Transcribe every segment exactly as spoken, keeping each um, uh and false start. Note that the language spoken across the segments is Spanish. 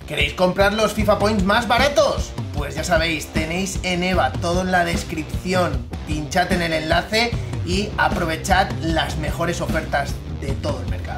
¿Queréis comprar los FIFA Points más baratos? Pues ya sabéis, tenéis en EVA todo en la descripción. Pinchad en el enlace y aprovechad las mejores ofertas de todo el mercado.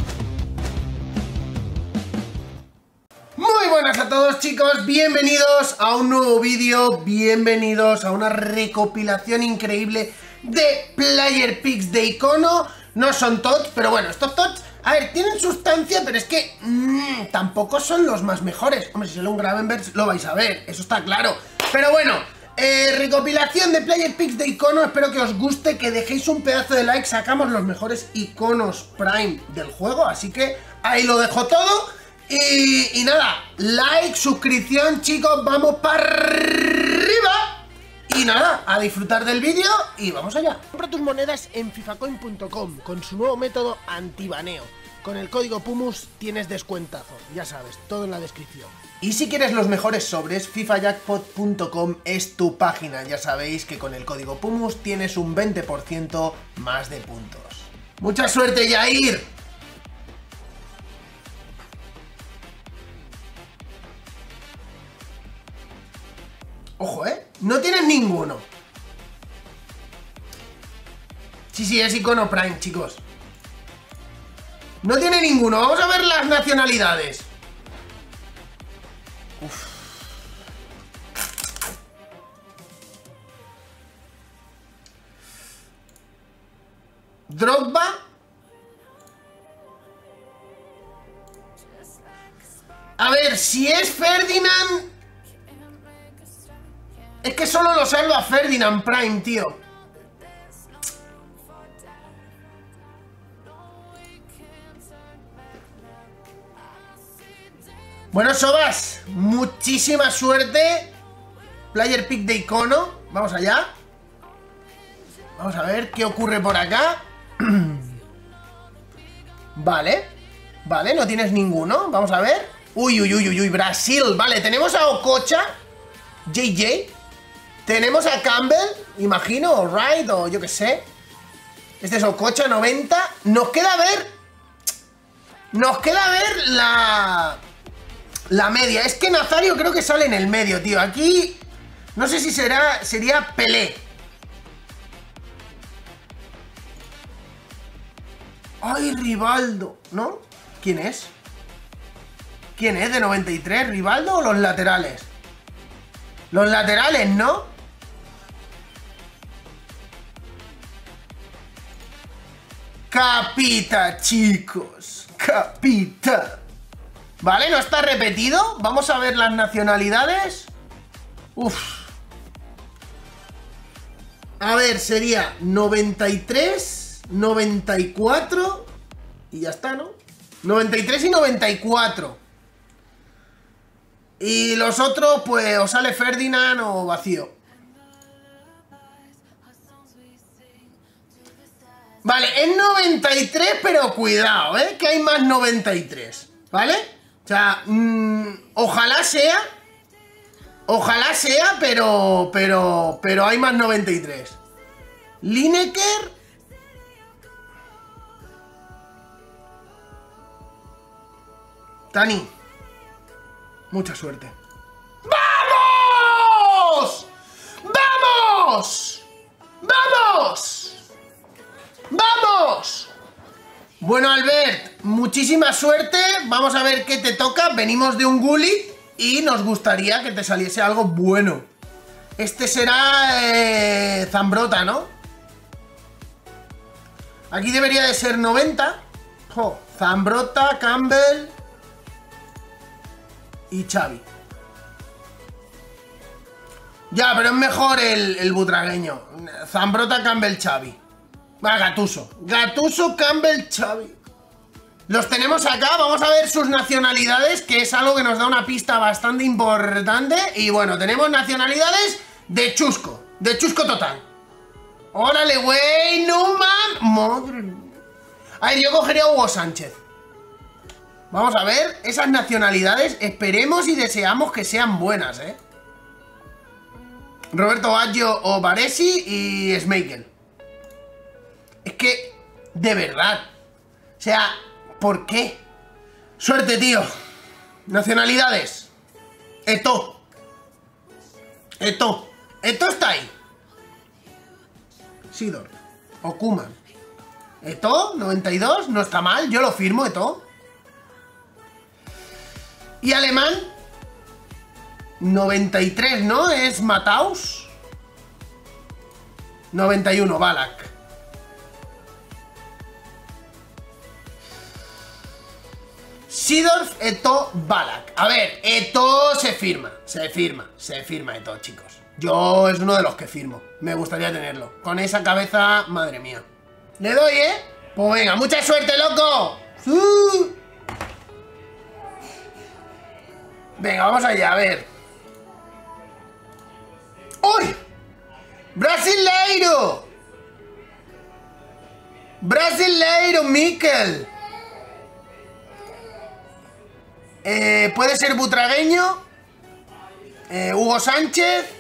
Muy buenas a todos, chicos, bienvenidos a un nuevo vídeo, bienvenidos a una recopilación increíble de Player Picks de icono. No son T O T S, pero bueno, estos T O T S, a ver, tienen sustancia, pero es que mmm, tampoco son los más mejores. Hombre, si sale un Gravenberch lo vais a ver, eso está claro. Pero bueno, eh, recopilación de Player Picks de icono, espero que os guste, que dejéis un pedazo de like, sacamos los mejores iconos Prime del juego, así que ahí lo dejo todo. Y, y nada, like, suscripción, chicos, vamos para arriba. Y nada, a disfrutar del vídeo y vamos allá. Compra tus monedas en fifacoin punto com con su nuevo método antibaneo. Con el código PUMUS tienes descuentazo, ya sabes, todo en la descripción. Y si quieres los mejores sobres, FIFA Jackpot punto com es tu página. Ya sabéis que con el código PUMUS tienes un veinte por ciento más de puntos. ¡Mucha suerte, Jair! Ojo, ¿eh? No tienes ninguno. Sí, sí, es icono Prime, chicos. No tiene ninguno. Vamos a ver las nacionalidades. Uf. Drogba. A ver, si es Ferdinand... Es que solo lo salva Ferdinand Prime, tío. Bueno, Sobas, muchísima suerte. Player Pick de icono. Vamos allá. Vamos a ver qué ocurre por acá. Vale. Vale, no tienes ninguno. Vamos a ver. Uy, uy, uy, uy, uy, Brasil. Vale, tenemos a Okocha, J J. Tenemos a Campbell, imagino, o Wright, o yo que sé. Este es Okocha, noventa. Nos queda ver... Nos queda ver la... La media. Es que Nazario creo que sale en el medio, tío. Aquí... No sé si será... Sería Pelé. Ay, Rivaldo, ¿no? ¿Quién es? ¿Quién es de noventa y tres? ¿Rivaldo o los laterales? Los laterales, ¿no? Capita, chicos. Capita. Vale, no está repetido. Vamos a ver las nacionalidades. Uf. A ver, sería noventa y tres, noventa y cuatro y ya está, ¿no? noventa y tres y noventa y cuatro. Y los otros, pues, o sale Ferdinand o vacío. Vale, es noventa y tres, pero cuidado, ¿eh? Que hay más noventa y tres, ¿vale? O sea, mmm, ojalá sea. Ojalá sea, pero, pero, pero hay más noventa y tres. Lineker. Tani. Mucha suerte. ¡Vamos! ¡Vamos! ¡Vamos! ¡Vamos! Bueno, Albert, muchísima suerte. Vamos a ver qué te toca. Venimos de un Gullit y nos gustaría que te saliese algo bueno. Este será eh, Zambrota, ¿no? Aquí debería de ser noventa. Jo, Zambrota, Campbell y Xavi. Ya, pero es mejor el, el butragueño. Zambrota, Campbell, Xavi. Va, Gattuso. Gattuso, Campbell, Xavi. Los tenemos acá, vamos a ver sus nacionalidades, que es algo que nos da una pista bastante importante. Y bueno, tenemos nacionalidades de chusco. De chusco total. ¡Órale, güey! ¡No, man! ¡Madre mía! A ver, yo cogería a Hugo Sánchez. Vamos a ver, esas nacionalidades, esperemos y deseamos que sean buenas, ¿eh? Roberto Baggio o Baresi y Schmeichel. Es que, de verdad, o sea, ¿por qué? Suerte, tío. Nacionalidades. Eto. Eto. Eto está ahí. Sidor. Okuman. Eto, noventa y dos, no está mal, yo lo firmo, Eto. Y alemán, noventa y tres, ¿no? Es Mataus. noventa y uno, Balak. Sidorf, Eto, Balak. A ver, Eto se firma, se firma, se firma Eto, chicos. Yo es uno de los que firmo, me gustaría tenerlo. Con esa cabeza, madre mía. Le doy, ¿eh? Pues venga, mucha suerte, loco. ¡Sí! Venga, vamos allá, a ver. ¡Uy! ¡Brasileiro! ¡Brasileiro, Mikel! Eh, puede ser butragueño. Eh, Hugo Sánchez.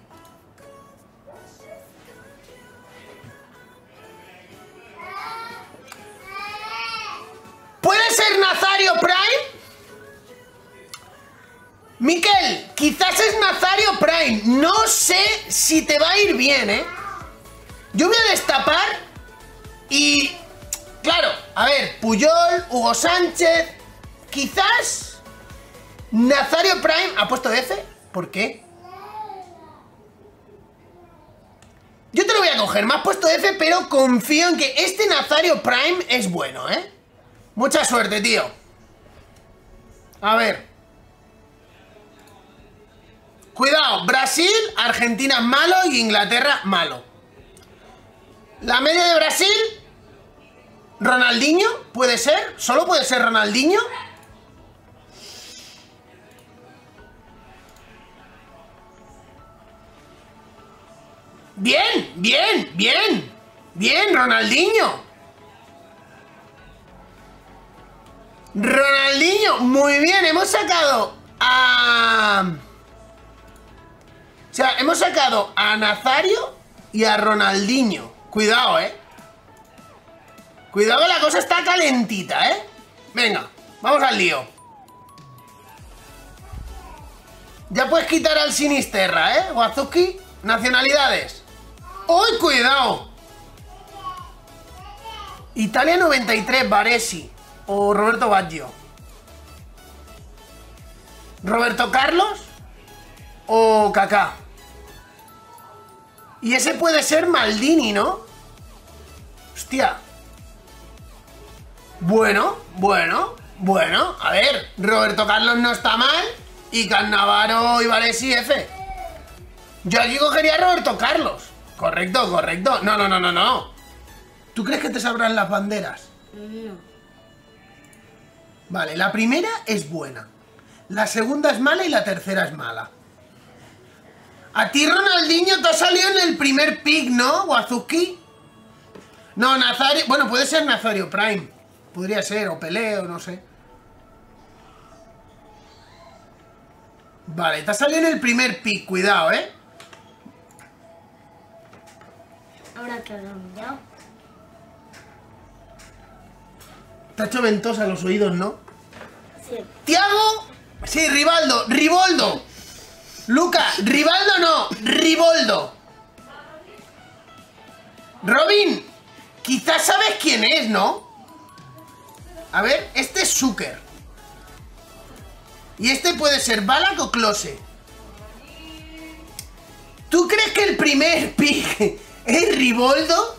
¿Puede ser Nazario Prime? Mikel, quizás es Nazario Prime. No sé si te va a ir bien, ¿eh? Yo voy a destapar y... Claro, a ver, Puyol, Hugo Sánchez... Quizás... Nazario Prime... ¿Ha puesto F? ¿Por qué? Yo te lo voy a coger, me has puesto F, pero confío en que este Nazario Prime es bueno, ¿eh? Mucha suerte, tío. A ver. Cuidado, Brasil, Argentina es malo y Inglaterra malo. La media de Brasil, Ronaldinho, puede ser. Solo puede ser Ronaldinho. Bien, bien, bien. Bien, Ronaldinho. Ronaldinho, muy bien, hemos sacado a... O sea, hemos sacado a Nazario y a Ronaldinho. Cuidado, ¿eh? Cuidado, la cosa está calentita, ¿eh? Venga, vamos al lío. Ya puedes quitar al Sinisterra, ¿eh? Wazuki, nacionalidades. ¡Uy, cuidado! Italia noventa y tres, Baresi. O Roberto Baggio. Roberto Carlos o Kaká. Y ese puede ser Maldini, ¿no? Hostia. Bueno, bueno, bueno. A ver, Roberto Carlos no está mal. Y Cannavaro y Baresi F. Yo aquí cogería a Roberto Carlos. Correcto, correcto. No, no, no, no, no. ¿Tú crees que te sabrán las banderas? No. Vale, la primera es buena. La segunda es mala y la tercera es mala. A ti, Ronaldinho, te ha salido en el primer pick, ¿no, Wazuki? No, Nazario... Bueno, puede ser Nazario Prime. Podría ser, o Pelé, o no sé. Vale, te ha salido en el primer pick, cuidado, ¿eh? Ahora que lo he mirado. Te ha hecho ventosa los oídos, ¿no? Sí. Tiago... Sí, Rivaldo, Riboldo. Luca, Rivaldo no, Riboldo. Robin, quizás sabes quién es, ¿no? A ver, este es Zucker. Y este puede ser Balak o Klose. ¿Tú crees que el primer pick es Riboldo?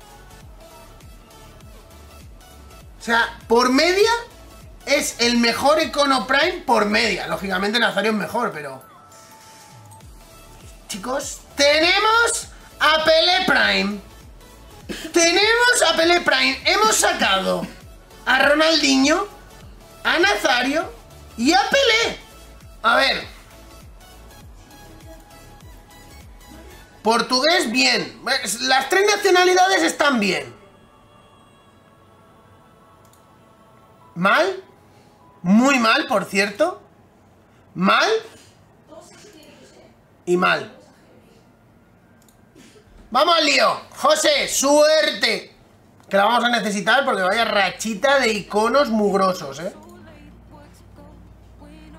O sea, por media es el mejor Econo Prime por media. Lógicamente Nazario es mejor, pero... Chicos, tenemos a Pelé Prime. Tenemos a Pelé Prime. Hemos sacado a Ronaldinho, a Nazario y a Pelé. A ver. Portugués, bien. Las tres nacionalidades están bien. ¿Mal? Muy mal, por cierto. ¿Mal? Y mal. ¡Vamos al lío! José, suerte. Que la vamos a necesitar porque vaya rachita de iconos mugrosos, ¿eh?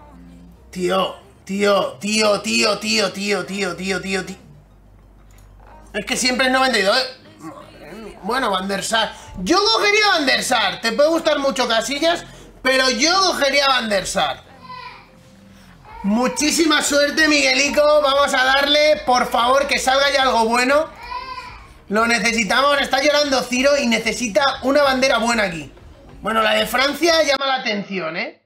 Tío, tío, tío, tío, tío, tío, tío, tío, tío, tío. Es que siempre es noventa y dos, ¿eh? Bueno, Van der Sar. Yo cogería Van der Sar. Te puede gustar mucho Casillas, pero yo cogería Van der Sar. Muchísima suerte, Miguelico. Vamos a darle, por favor, que salga ya algo bueno. Lo necesitamos. Está llorando Ciro y necesita una bandera buena aquí. Bueno, la de Francia llama la atención, ¿eh?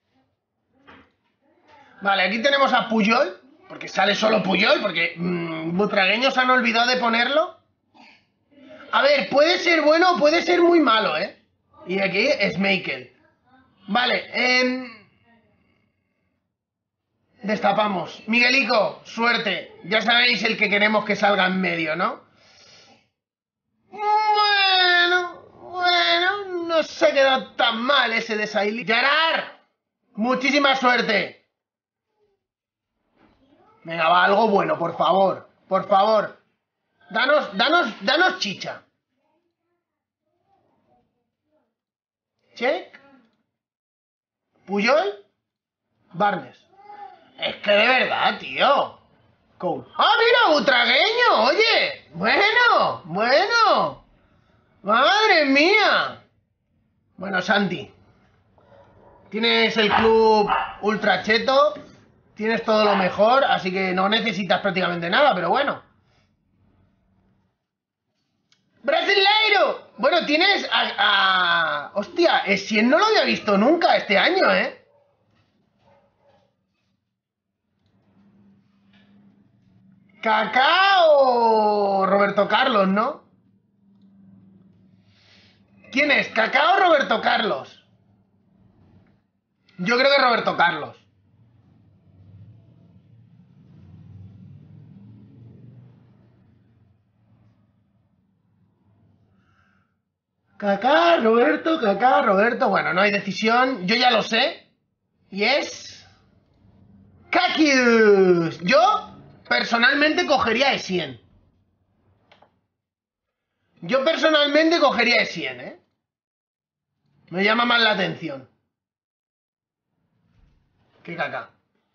Vale, aquí tenemos a Puyol, porque sale solo Puyol, porque mmm, butragueños han olvidado de ponerlo. A ver, puede ser bueno o puede ser muy malo, ¿eh? Y aquí es Michael. Vale, eh... destapamos. Miguelico, suerte. Ya sabéis el que queremos que salga en medio, ¿no? Bueno, bueno, no se ha quedado tan mal ese de Sailly. Gerard, muchísima suerte. Venga, va, algo bueno, por favor. Por favor. Danos, danos, danos chicha. Check. Puyol. Barnes. Es que de verdad, tío. Cole. ¡Ah, mira, butragueño! Oye. Bueno, bueno. Madre mía. Bueno, Santi. Tienes el club ultra cheto. Tienes todo lo mejor, así que no necesitas prácticamente nada, pero bueno. ¡Brasileiro! Bueno, tienes a... a... Hostia, Essien no lo había visto nunca este año, ¿eh? Kaká o Roberto Carlos, ¿no? ¿Quién es? ¿Kaká o Roberto Carlos? Yo creo que Roberto Carlos. Kaká, Roberto, Kaká, Roberto. Bueno, no hay decisión. Yo ya lo sé. Y es... Kakius. Yo, personalmente, cogería a Essien. Yo, personalmente, cogería a Essien, ¿eh? Me llama más la atención. Que Kaká.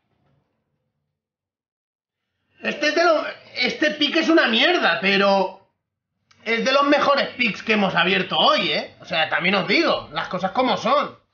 Este es de lo... Este pick es una mierda, pero... es de los mejores picks que hemos abierto hoy, ¿eh? O sea, también os digo, las cosas como son.